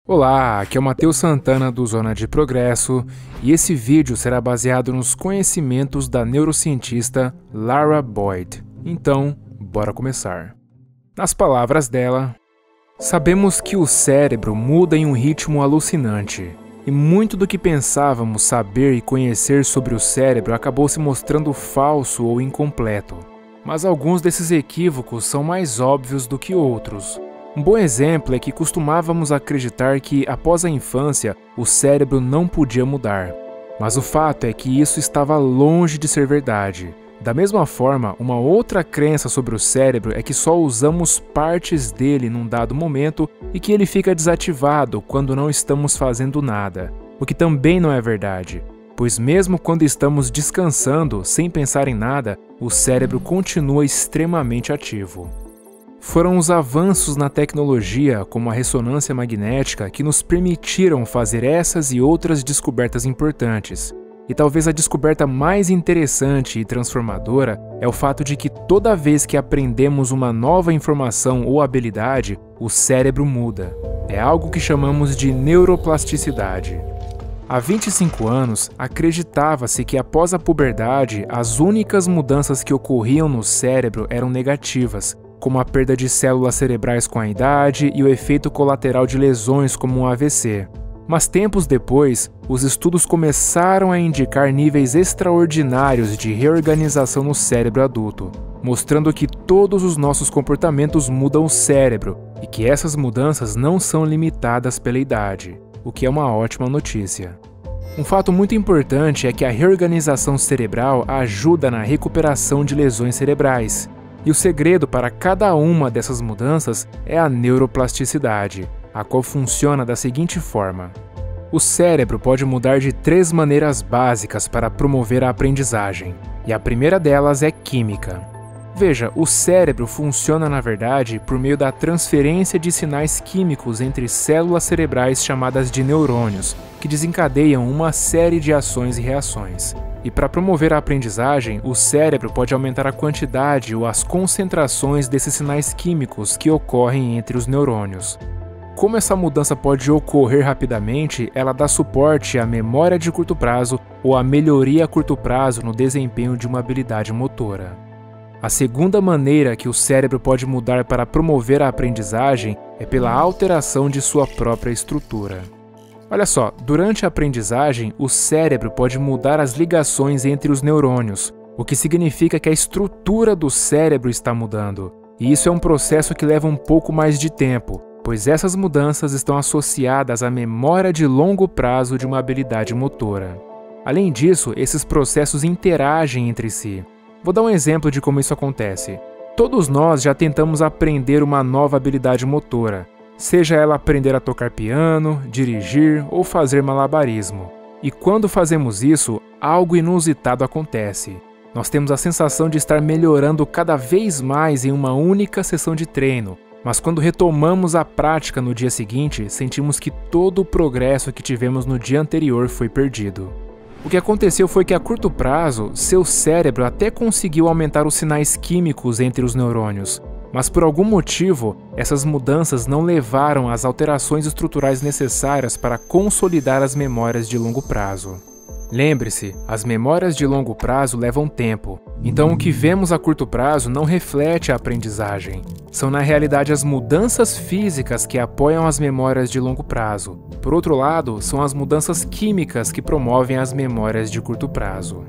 Olá, aqui é o Matheus Santana do Zona de Progresso e esse vídeo será baseado nos conhecimentos da neurocientista Lara Boyd. Então, bora começar. Nas palavras dela, sabemos que o cérebro muda em um ritmo alucinante e muito do que pensávamos saber e conhecer sobre o cérebro acabou se mostrando falso ou incompleto. Mas alguns desses equívocos são mais óbvios do que outros. Um bom exemplo é que costumávamos acreditar que, após a infância, o cérebro não podia mudar. Mas o fato é que isso estava longe de ser verdade. Da mesma forma, uma outra crença sobre o cérebro é que só usamos partes dele num dado momento e que ele fica desativado quando não estamos fazendo nada, o que também não é verdade, pois mesmo quando estamos descansando, sem pensar em nada, o cérebro continua extremamente ativo. Foram os avanços na tecnologia, como a ressonância magnética, que nos permitiram fazer essas e outras descobertas importantes. E talvez a descoberta mais interessante e transformadora é o fato de que toda vez que aprendemos uma nova informação ou habilidade, o cérebro muda. É algo que chamamos de neuroplasticidade. Há 25 anos, acreditava-se que após a puberdade, as únicas mudanças que ocorriam no cérebro eram negativas, como a perda de células cerebrais com a idade e o efeito colateral de lesões como um AVC. Mas tempos depois, os estudos começaram a indicar níveis extraordinários de reorganização no cérebro adulto, mostrando que todos os nossos comportamentos mudam o cérebro e que essas mudanças não são limitadas pela idade, o que é uma ótima notícia. Um fato muito importante é que a reorganização cerebral ajuda na recuperação de lesões cerebrais. E o segredo para cada uma dessas mudanças é a neuroplasticidade, a qual funciona da seguinte forma. O cérebro pode mudar de 3 maneiras básicas para promover a aprendizagem, e a primeira delas é química. Veja, o cérebro funciona na verdade por meio da transferência de sinais químicos entre células cerebrais chamadas de neurônios, que desencadeiam uma série de ações e reações. E para promover a aprendizagem, o cérebro pode aumentar a quantidade ou as concentrações desses sinais químicos que ocorrem entre os neurônios. Como essa mudança pode ocorrer rapidamente, ela dá suporte à memória de curto prazo ou à melhoria a curto prazo no desempenho de uma habilidade motora. A segunda maneira que o cérebro pode mudar para promover a aprendizagem é pela alteração de sua própria estrutura. Olha só, durante a aprendizagem, o cérebro pode mudar as ligações entre os neurônios, o que significa que a estrutura do cérebro está mudando. E isso é um processo que leva um pouco mais de tempo, pois essas mudanças estão associadas à memória de longo prazo de uma habilidade motora. Além disso, esses processos interagem entre si. Vou dar um exemplo de como isso acontece. Todos nós já tentamos aprender uma nova habilidade motora, seja ela aprender a tocar piano, dirigir ou fazer malabarismo. E quando fazemos isso, algo inusitado acontece. Nós temos a sensação de estar melhorando cada vez mais em uma única sessão de treino, mas quando retomamos a prática no dia seguinte, sentimos que todo o progresso que tivemos no dia anterior foi perdido. O que aconteceu foi que a curto prazo, seu cérebro até conseguiu aumentar os sinais químicos entre os neurônios, mas por algum motivo, essas mudanças não levaram às alterações estruturais necessárias para consolidar as memórias de longo prazo. Lembre-se, as memórias de longo prazo levam tempo, então o que vemos a curto prazo não reflete a aprendizagem. São na realidade as mudanças físicas que apoiam as memórias de longo prazo. Por outro lado, são as mudanças químicas que promovem as memórias de curto prazo.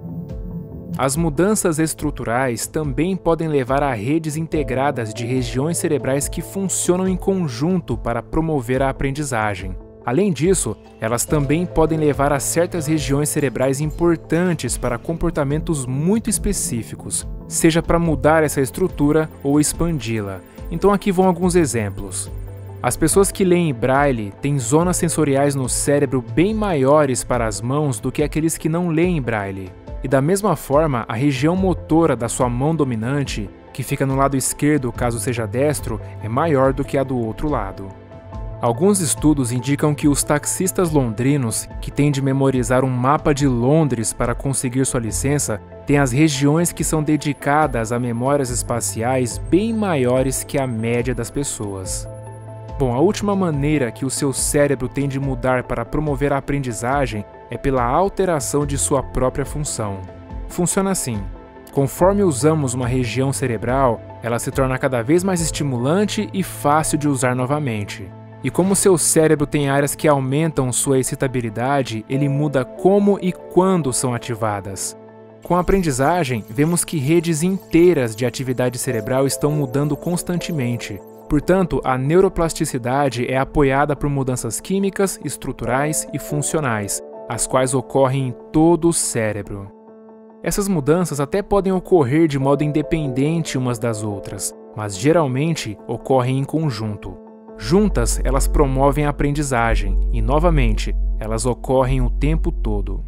As mudanças estruturais também podem levar a redes integradas de regiões cerebrais que funcionam em conjunto para promover a aprendizagem. Além disso, elas também podem levar a certas regiões cerebrais importantes para comportamentos muito específicos, seja para mudar essa estrutura ou expandi-la. Então aqui vão alguns exemplos. As pessoas que leem Braille têm zonas sensoriais no cérebro bem maiores para as mãos do que aqueles que não leem Braille. E da mesma forma, a região motora da sua mão dominante, que fica no lado esquerdo caso seja destro, é maior do que a do outro lado. Alguns estudos indicam que os taxistas londrinos, que têm de memorizar um mapa de Londres para conseguir sua licença, têm as regiões que são dedicadas a memórias espaciais bem maiores que a média das pessoas. Bom, a última maneira que o seu cérebro tem de mudar para promover a aprendizagem é pela alteração de sua própria função. Funciona assim: conforme usamos uma região cerebral, ela se torna cada vez mais estimulante e fácil de usar novamente. E como seu cérebro tem áreas que aumentam sua excitabilidade, ele muda como e quando são ativadas. Com a aprendizagem, vemos que redes inteiras de atividade cerebral estão mudando constantemente. Portanto, a neuroplasticidade é apoiada por mudanças químicas, estruturais e funcionais, as quais ocorrem em todo o cérebro. Essas mudanças até podem ocorrer de modo independente umas das outras, mas geralmente ocorrem em conjunto. Juntas, elas promovem a aprendizagem e, novamente, elas ocorrem o tempo todo.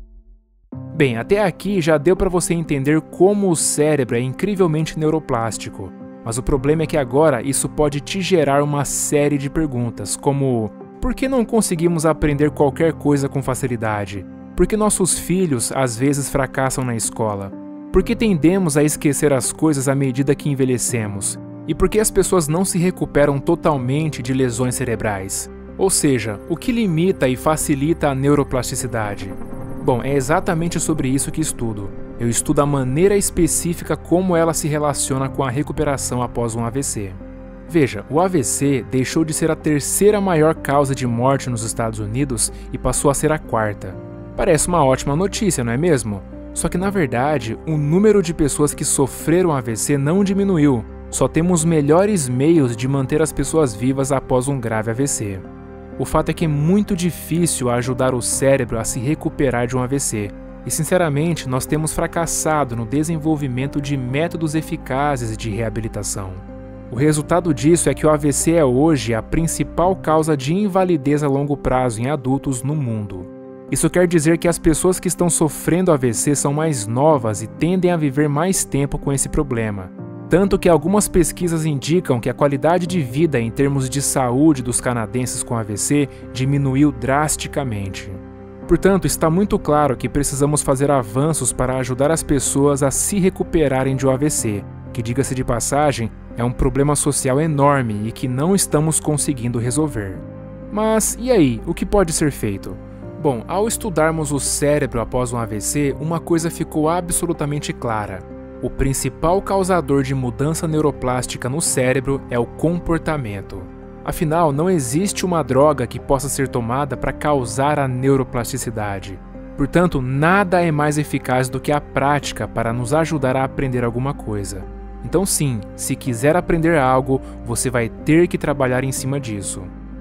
Bem, até aqui já deu para você entender como o cérebro é incrivelmente neuroplástico. Mas o problema é que agora isso pode te gerar uma série de perguntas, como: por que não conseguimos aprender qualquer coisa com facilidade? Por que nossos filhos às vezes fracassam na escola? Por que tendemos a esquecer as coisas à medida que envelhecemos? E por que as pessoas não se recuperam totalmente de lesões cerebrais? Ou seja, o que limita e facilita a neuroplasticidade? Bom, é exatamente sobre isso que estudo. Eu estudo a maneira específica como ela se relaciona com a recuperação após um AVC. Veja, o AVC deixou de ser a terceira maior causa de morte nos Estados Unidos e passou a ser a quarta. Parece uma ótima notícia, não é mesmo? Só que na verdade, o número de pessoas que sofreram AVC não diminuiu. Só temos melhores meios de manter as pessoas vivas após um grave AVC. O fato é que é muito difícil ajudar o cérebro a se recuperar de um AVC. E sinceramente, nós temos fracassado no desenvolvimento de métodos eficazes de reabilitação. O resultado disso é que o AVC é hoje a principal causa de invalidez a longo prazo em adultos no mundo. Isso quer dizer que as pessoas que estão sofrendo AVC são mais novas e tendem a viver mais tempo com esse problema. Tanto que algumas pesquisas indicam que a qualidade de vida em termos de saúde dos canadenses com AVC diminuiu drasticamente. Portanto, está muito claro que precisamos fazer avanços para ajudar as pessoas a se recuperarem de um AVC, que, diga-se de passagem, é um problema social enorme e que não estamos conseguindo resolver. Mas, e aí, o que pode ser feito? Bom, ao estudarmos o cérebro após um AVC, uma coisa ficou absolutamente clara. O principal causador de mudança neuroplástica no cérebro é o comportamento. Afinal, não existe uma droga que possa ser tomada para causar a neuroplasticidade. Portanto, nada é mais eficaz do que a prática para nos ajudar a aprender alguma coisa. Então sim, se quiser aprender algo, você vai ter que trabalhar em cima disso.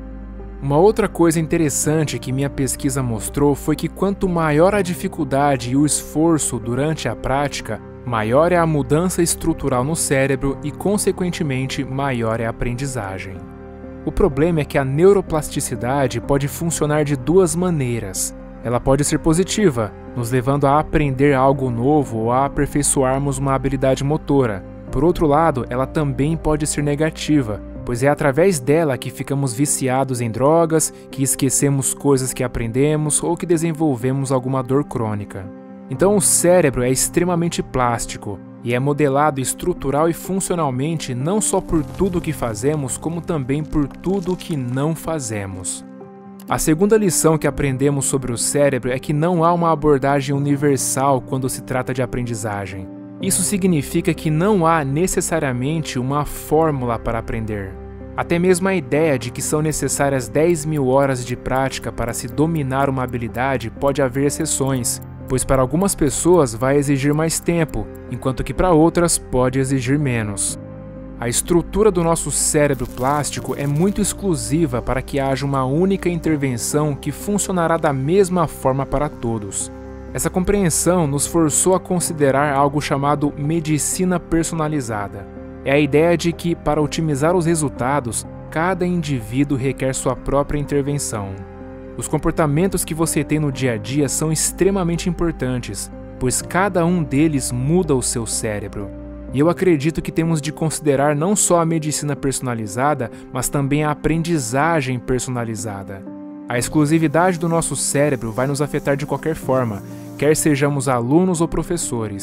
Uma outra coisa interessante que minha pesquisa mostrou foi que quanto maior a dificuldade e o esforço durante a prática, maior é a mudança estrutural no cérebro e, consequentemente, maior é a aprendizagem. O problema é que a neuroplasticidade pode funcionar de duas maneiras. Ela pode ser positiva, nos levando a aprender algo novo ou a aperfeiçoarmos uma habilidade motora. Por outro lado, ela também pode ser negativa, pois é através dela que ficamos viciados em drogas, que esquecemos coisas que aprendemos ou que desenvolvemos alguma dor crônica. Então o cérebro é extremamente plástico e é modelado estrutural e funcionalmente não só por tudo o que fazemos, como também por tudo o que não fazemos. A segunda lição que aprendemos sobre o cérebro é que não há uma abordagem universal quando se trata de aprendizagem. Isso significa que não há necessariamente uma fórmula para aprender. Até mesmo a ideia de que são necessárias 10.000 horas de prática para se dominar uma habilidade pode haver exceções, pois para algumas pessoas vai exigir mais tempo, enquanto que para outras pode exigir menos. A estrutura do nosso cérebro plástico é muito exclusiva para que haja uma única intervenção que funcionará da mesma forma para todos. Essa compreensão nos forçou a considerar algo chamado medicina personalizada. É a ideia de que, para otimizar os resultados, cada indivíduo requer sua própria intervenção. Os comportamentos que você tem no dia a dia são extremamente importantes, pois cada um deles muda o seu cérebro. E eu acredito que temos de considerar não só a medicina personalizada, mas também a aprendizagem personalizada. A exclusividade do nosso cérebro vai nos afetar de qualquer forma, quer sejamos alunos ou professores.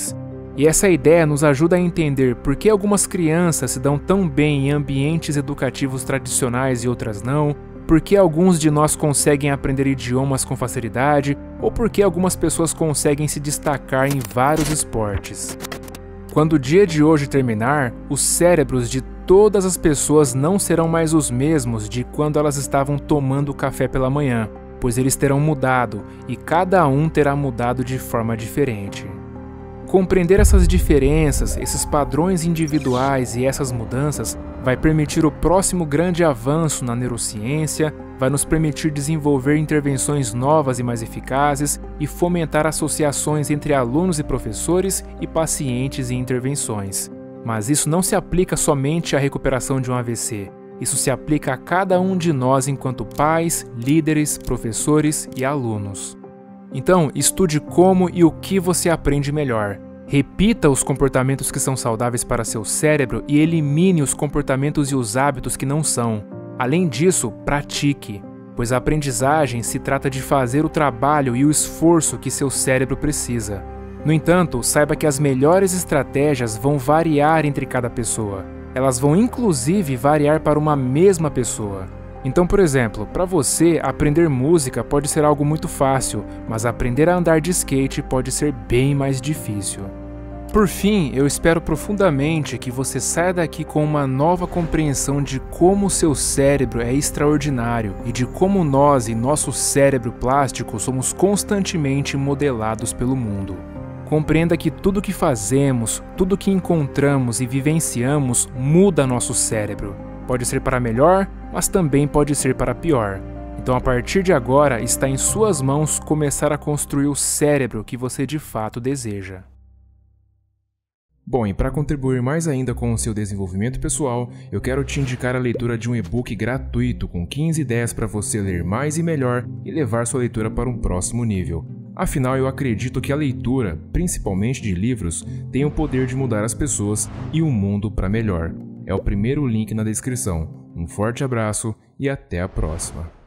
E essa ideia nos ajuda a entender por que algumas crianças se dão tão bem em ambientes educativos tradicionais e outras não, por que alguns de nós conseguem aprender idiomas com facilidade, ou por que algumas pessoas conseguem se destacar em vários esportes. Quando o dia de hoje terminar, os cérebros de todas as pessoas não serão mais os mesmos de quando elas estavam tomando café pela manhã, pois eles terão mudado e cada um terá mudado de forma diferente. Compreender essas diferenças, esses padrões individuais e essas mudanças vai permitir o próximo grande avanço na neurociência, vai nos permitir desenvolver intervenções novas e mais eficazes e fomentar associações entre alunos e professores e pacientes e intervenções. Mas isso não se aplica somente à recuperação de um AVC. Isso se aplica a cada um de nós enquanto pais, líderes, professores e alunos. Então, estude como e o que você aprende melhor. Repita os comportamentos que são saudáveis para seu cérebro e elimine os comportamentos e os hábitos que não são. Além disso, pratique, pois a aprendizagem se trata de fazer o trabalho e o esforço que seu cérebro precisa. No entanto, saiba que as melhores estratégias vão variar entre cada pessoa. Elas vão inclusive variar para uma mesma pessoa. Então, por exemplo, para você, aprender música pode ser algo muito fácil, mas aprender a andar de skate pode ser bem mais difícil. Por fim, eu espero profundamente que você saia daqui com uma nova compreensão de como o seu cérebro é extraordinário e de como nós e nosso cérebro plástico somos constantemente modelados pelo mundo. Compreenda que tudo que fazemos, tudo que encontramos e vivenciamos muda nosso cérebro. Pode ser para melhor, mas também pode ser para pior. Então, a partir de agora, está em suas mãos começar a construir o cérebro que você de fato deseja. Bom, e para contribuir mais ainda com o seu desenvolvimento pessoal, eu quero te indicar a leitura de um e-book gratuito com 15 ideias para você ler mais e melhor e levar sua leitura para um próximo nível. Afinal, eu acredito que a leitura, principalmente de livros, tem o poder de mudar as pessoas e o mundo para melhor. É o primeiro link na descrição. Um forte abraço e até a próxima.